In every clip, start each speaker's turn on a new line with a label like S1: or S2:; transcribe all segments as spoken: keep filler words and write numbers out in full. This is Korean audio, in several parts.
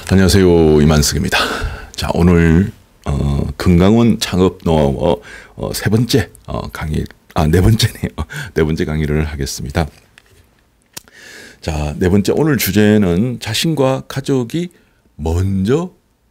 S1: 안녕하세요, 이만석입니다. 자, 오늘 어, 금강원 창업 노하우 어, 세 번째 어, 강의, 아, 네 번째네요. 네 번째 강의를 하겠습니다. 자, 네 번째 오늘 주제는 자신과 가족이 먼저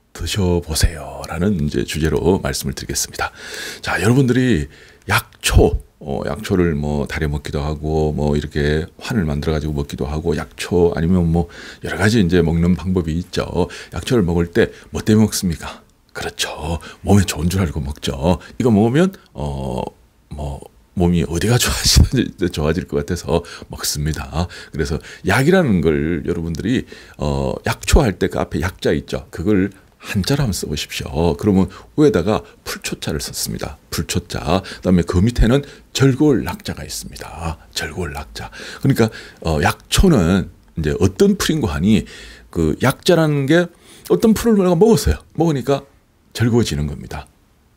S1: 드셔보세요라는 이제 주제로 말씀을 드리겠습니다. 자, 여러분들이 약초, 어, 약초를 뭐 달여 먹기도 하고 뭐 이렇게 환을 만들어 가지고 먹기도 하고, 약초 아니면 뭐 여러 가지 이제 먹는 방법이 있죠. 약초를 먹을 때 뭐 때문에 먹습니까? 그렇죠. 몸에 좋은 줄 알고 먹죠. 이거 먹으면 어 뭐 몸이 어디가 좋아질, 좋아질 것 같아서 먹습니다. 그래서 약이라는 걸 여러분들이 어 약초 할 때 그 앞에 약자 있죠. 그걸 한자로 한번 써보십시오. 그러면 위에다가 풀초자를 썼습니다. 풀초자. 그다음에 그 밑에는 절골 낙자가 있습니다. 절골 낙자. 그러니까 어, 약초는 이제 어떤 풀인고 하니, 그 약자라는 게 어떤 풀을 내가 먹었어요. 먹으니까 절거지는 겁니다.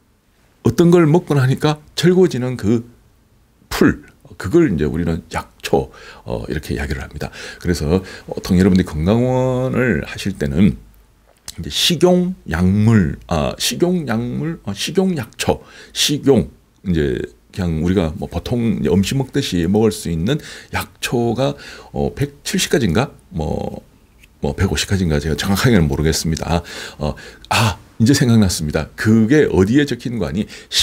S1: 어떤 걸 먹고 나니까 절거지는 그 풀, 그걸 이제 우리는 약초 어, 이렇게 이야기를 합니다. 그래서 보통 여러분들이 건강원을 하실 때는 이제 식용 약물, 아, 식용 약물, 아, 식용 약초, 식용, 이제 그냥 우리가 뭐 보통 음식 먹듯이 먹을 수 있는 약초가 어, 백칠십 가지인가? 뭐, 뭐 백오십 가지인가? 제가 정확하게는 모르겠습니다. 어, 아, 이제 생각났습니다. 그게 어디에 적힌 거 아니?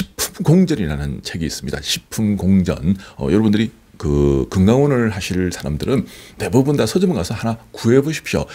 S1: 식품공전이라는 책이 있습니다. 식품공전. 어, 여러분들이 그 건강원을 하실 사람들은 대부분 다 서점에 가서 하나 구해 보십시오.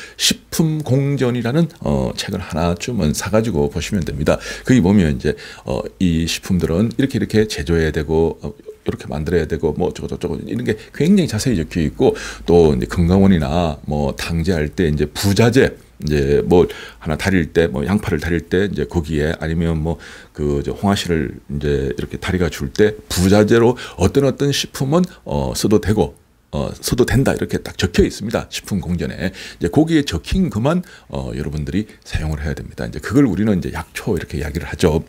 S1: 식품공전이라는 어, 책을 하나쯤은 사가지고 보시면 됩니다. 거기 보면 이제 어, 이 식품들은 이렇게 이렇게 제조해야 되고 어, 이렇게 만들어야 되고 뭐 저거 저거 이런 게 굉장히 자세히 적혀 있고, 또 이제 건강원이나 뭐 당제할 때 이제 부자재, 이제 뭐 하나 다릴 때, 뭐 양파를 다릴 때 이제 거기에, 아니면 뭐 그 홍화씨를 이제 이렇게 다리가 줄 때 부자재로 어떤 어떤 식품은 어 써도 되고 어 써도 된다, 이렇게 딱 적혀 있습니다. 식품 공전에. 이제 거기에 적힌 그만 어 여러분들이 사용을 해야 됩니다. 이제 그걸 우리는 이제 약초 이렇게 이야기를 하죠.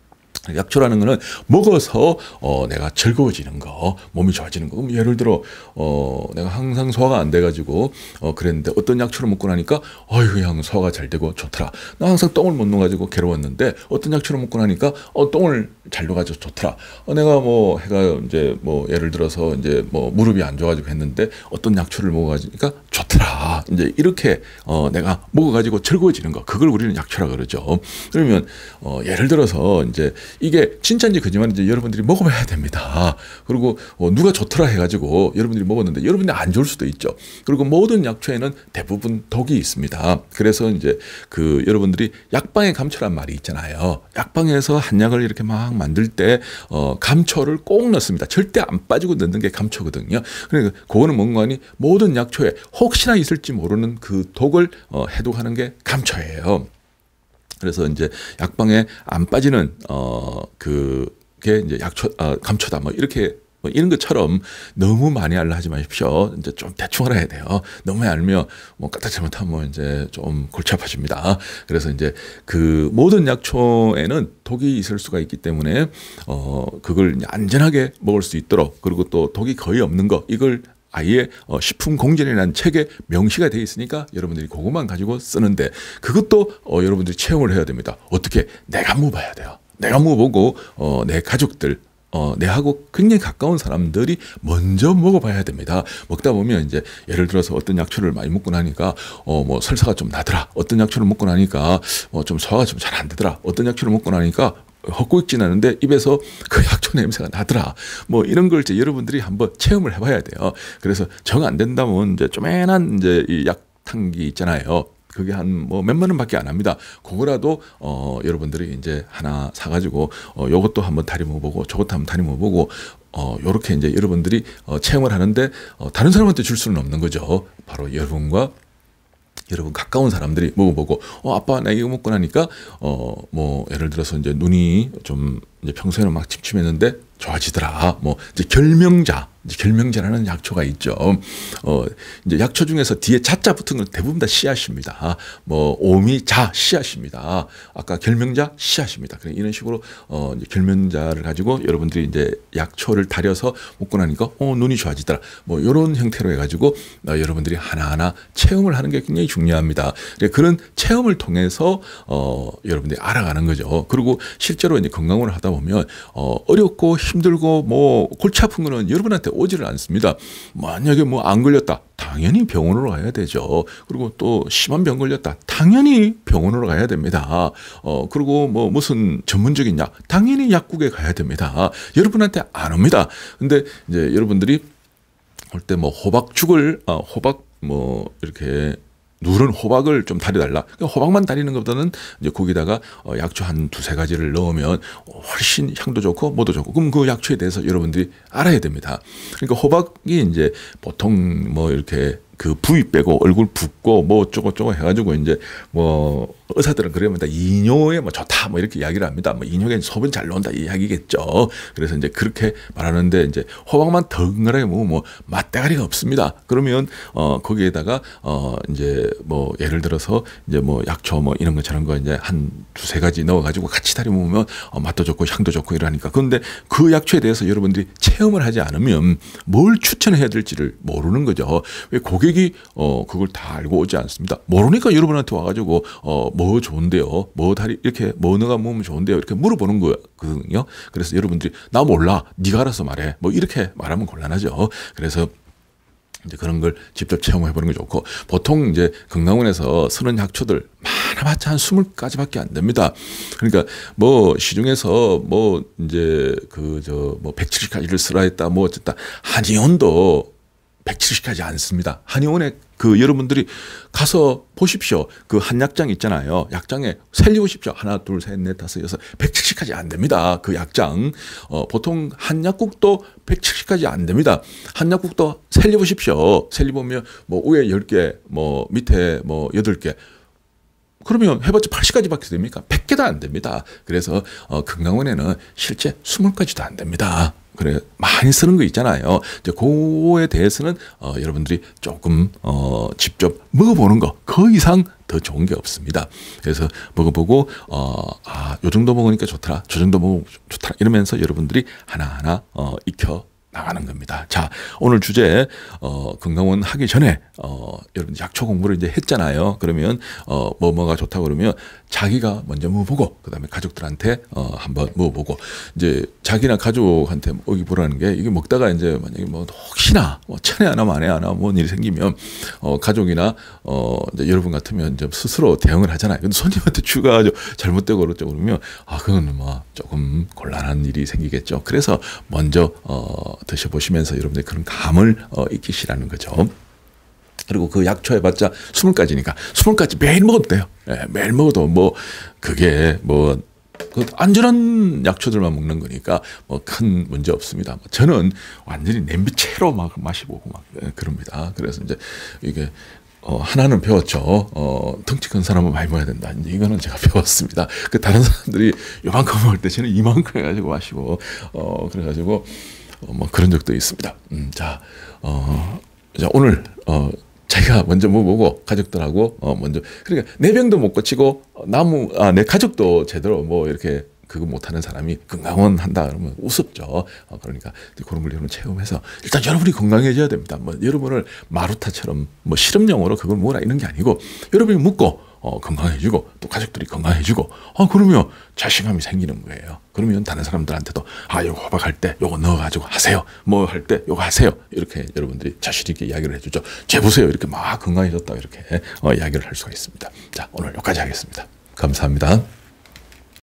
S1: 약초라는 거는 먹어서 어 내가 즐거워지는 거, 몸이 좋아지는 거. 그럼 예를 들어 어 내가 항상 소화가 안 돼가지고 어 그랬는데 어떤 약초를 먹고 나니까 어휴, 그냥 소화가 잘 되고 좋더라. 나 항상 똥을 못 넣어가지고 괴로웠는데 어떤 약초를 먹고 나니까 어 똥을 잘 넣어가지고 좋더라. 어 내가 뭐 해가 이제 뭐 예를 들어서 이제 뭐 무릎이 안 좋아가지고 했는데 어떤 약초를 먹어가지니까 좋더라. 이제 이렇게 어 내가 먹어가지고 즐거워지는 거, 그걸 우리는 약초라 그러죠. 그러면 어 예를 들어서 이제 이게 진짜인지 거짓말인지 여러분들이 먹어봐야 됩니다. 그리고 어 누가 좋더라 해가지고 여러분들이 먹었는데 여러분들이 안 좋을 수도 있죠. 그리고 모든 약초에는 대부분 독이 있습니다. 그래서 이제 그 여러분들이 약방의 감초란 말이 있잖아요. 약방에서 한약을 이렇게 막 만들 때 어 감초를 꼭 넣습니다. 절대 안 빠지고 넣는 게 감초거든요. 그러니까 그거는 뭔가 하니 모든 약초에 혹시나 있을지 모르는 그 독을 어 해독하는 게 감초예요. 그래서 이제 약방에 안 빠지는 어 그게 이제 약초, 아, 감초다, 뭐 이렇게 뭐 이런 것처럼 너무 많이 알라 하지 마십시오. 이제 좀 대충 알아야 돼요. 너무 알면 뭐 까딱 잘못하면 이제 좀 골치 아파집니다. 그래서 이제 그 모든 약초에는 독이 있을 수가 있기 때문에 어 그걸 안전하게 먹을 수 있도록, 그리고 또 독이 거의 없는 거, 이걸 아예 어, 식품공전이라는 책에 명시가 되어 있으니까 여러분들이 그것만 가지고 쓰는데, 그것도 어, 여러분들이 체험을 해야 됩니다. 어떻게? 내가 먹어봐야 돼요. 내가 먹어보고 어, 내 가족들, 어, 내하고 굉장히 가까운 사람들이 먼저 먹어봐야 됩니다. 먹다 보면 이제 예를 들어서 어떤 약초를 많이 먹고 나니까 어, 뭐 설사가 좀 나더라. 어떤 약초를 먹고 나니까 어, 좀 소화가 좀 잘 안 되더라. 어떤 약초를 먹고 나니까 헛구역질 나는데 입에서 그 약초 냄새가 나더라. 뭐 이런 걸 이제 여러분들이 한번 체험을 해봐야 돼요. 그래서 정 안 된다면 이제 쪼매난 이제 이 약탕기 있잖아요. 그게 한 뭐 몇만 원밖에 안 합니다. 그거라도 어 여러분들이 이제 하나 사가지고 어 요것도 한번 다리 먹어보고 저것도 한번 다리 먹어보고 어 요렇게 이제 여러분들이 어 체험을 하는데 어 다른 사람한테 줄 수는 없는 거죠. 바로 여러분과 여러분 가까운 사람들이 먹어보고 어 아빠 나 이거 먹고 나니까 어 뭐 예를 들어서 이제 눈이 좀 이제 평소에는 막 침침했는데 좋아지더라. 뭐 이제 결명자, 이제 결명자라는 약초가 있죠. 어, 이제 약초 중에서 뒤에 자자 붙은 건 대부분 다 씨앗입니다. 뭐, 오미자 씨앗입니다. 아까 결명자 씨앗입니다. 그래, 이런 식으로, 어, 이제 결명자를 가지고 여러분들이 이제 약초를 다려서 먹고 나니까, 어, 눈이 좋아지더라. 뭐, 이런 형태로 해가지고, 어, 여러분들이 하나하나 체험을 하는 게 굉장히 중요합니다. 그런 체험을 통해서, 어, 여러분들이 알아가는 거죠. 그리고 실제로 이제 건강을 하다 보면, 어, 어렵고 힘들고 뭐, 골치 아픈 거는 여러분한테 오지를 않습니다. 만약에 뭐 안 걸렸다. 당연히 병원으로 가야 되죠. 그리고 또 심한 병 걸렸다. 당연히 병원으로 가야 됩니다. 어, 그리고 뭐 무슨 전문적인 약. 당연히 약국에 가야 됩니다. 여러분한테 안 옵니다. 근데 이제 여러분들이 올 때 뭐 호박죽을, 어, 호박 뭐 이렇게 누른 호박을 좀 다려달라. 호박만 다리는 것보다는 이제 거기다가 약초 한 두세 가지를 넣으면 훨씬 향도 좋고 뭐도 좋고. 그럼 그 약초에 대해서 여러분들이 알아야 됩니다. 그러니까 호박이 이제 보통 뭐 이렇게 그 부위 빼고 얼굴 붓고 뭐 어쩌고저쩌고 해가지고 이제 뭐 의사들은 그럽니다. 이뇨에 뭐 좋다 뭐 이렇게 이야기를 합니다. 뭐 이뇨에 소변 잘 나온다 이 이야기겠죠. 그래서 이제 그렇게 말하는데 이제 호박만 덩그러니 뭐, 뭐 맛대가리가 없습니다. 그러면 어 거기에다가 어 이제 뭐 예를 들어서 이제 뭐 약초 뭐 이런 거 저런 거 이제 한 두세 가지 넣어가지고 같이 다려 먹으면 어 맛도 좋고 향도 좋고 이러니까. 그런데 그 약초에 대해서 여러분들이 체험을 하지 않으면 뭘 추천해야 될지를 모르는 거죠. 왜 고객이 어 그걸 다 알고 오지 않습니다. 모르니까 여러분한테 와가지고 어 뭐 좋은데요, 뭐 다리 이렇게 뭐 넣어가 먹으면 좋은데요 이렇게 물어보는 거거든요. 그래서 여러분들이 나 몰라, 네가 알아서 말해 뭐 이렇게 말하면 곤란하죠. 그래서 이제 그런 걸 직접 체험해 보는 게 좋고, 보통 이제 건강원에서 쓰는 약초들 많아봤자 한 스물 가지밖에 안 됩니다. 그러니까 뭐 시중에서 뭐 이제 그 저 뭐 백칠십 가지를 쓰라 했다 뭐 어쨌다, 한의원도 백칠십 가지 안 씁니다. 한의원에 그 여러분들이 가서 보십시오. 그 한약장 있잖아요. 약장에 셀리보십시오. 하나, 둘, 셋, 넷, 다섯, 여섯, 백칠십 가지 안 됩니다. 그 약장. 어, 보통 한약국도 백칠십 가지 안 됩니다. 한약국도 셀리보십시오. 셀리보면 뭐 위에 열 개, 뭐 밑에 뭐 여덟 개. 그러면 해봤자 팔십 가지밖에 됩니까? 백 개도 안 됩니다. 그래서 어, 건강원에는 실제 이십 가지도 안 됩니다. 그래, 많이 쓰는 거 있잖아요. 이제 그거에 대해서는 어, 여러분들이 조금 어, 직접 먹어보는 거, 그 이상 더 좋은 게 없습니다. 그래서 먹어보고 어, 아, 요 정도 먹으니까 좋더라, 저 정도 먹으면 좋더라 이러면서 여러분들이 하나하나 어, 익혀 나가는 겁니다. 자, 오늘 주제 어, 건강원 하기 전에 어, 여러분 약초 공부를 이제 했잖아요. 그러면 어, 뭐 뭐가 좋다고 그러면 자기가 먼저 먹어보고 그다음에 가족들한테 어, 한번 먹어보고, 이제 자기나 가족한테 먹이보라는 게, 이게 먹다가 이제 만약에 뭐 혹시나 뭐 천에 하나 만에 하나 뭔 일이 생기면 어, 가족이나 어, 이제 여러분 같으면 이제 스스로 대응을 하잖아요. 근데 손님한테 추가 잘못되고 그렇죠 그러면 아 그건 뭐 조금 곤란한 일이 생기겠죠. 그래서 먼저 어, 드셔보시면서 여러분들 그런 감을 어, 익히시라는 거죠. 그리고 그 약초 해봤자 이십 가지니까 이십 가지 매일 먹어도 돼요. 예, 매일 먹어도 뭐 그게 뭐 그 안전한 약초들만 먹는 거니까 뭐 큰 문제 없습니다. 저는 완전히 냄비채로 막 마시보고 막 그럽니다. 그래서 이제 이게 어, 하나는 배웠죠. 어, 덩치 큰 사람은 많이 먹어야 된다. 이제 이거는 제가 배웠습니다. 그 다른 사람들이 요만큼 먹을 때 저는 이만큼 해가지고 마시고, 어, 그래가지고, 어, 뭐 그런 적도 있습니다. 음, 자, 어, 자, 오늘, 어, 자기가 먼저 먹어보고 가족들하고 어, 먼저, 그러니까 내 병도 못 고치고 나무, 아, 내 가족도 제대로 뭐 이렇게 그거 못하는 사람이 건강원 한다 그러면 우습죠. 어, 그러니까 그런 걸 여러분 체험해서 일단 여러분이 건강해져야 됩니다. 뭐 여러분을 마루타처럼 뭐 실험용으로 그걸 뭐라 이런 게 아니고, 여러분이 묻고 어, 건강해지고 또 가족들이 건강해지고, 어, 그러면 자신감이 생기는 거예요. 그러면 다른 사람들한테도 아, 요거 호박할 때 요거 넣어가지고 하세요. 뭐 할 때 요거 하세요. 이렇게 여러분들이 자신 있게 이야기를 해주죠. 제 보세요. 이렇게 막 건강해졌다 이렇게 어, 이야기를 할 수가 있습니다. 자, 오늘 여기까지 하겠습니다. 감사합니다.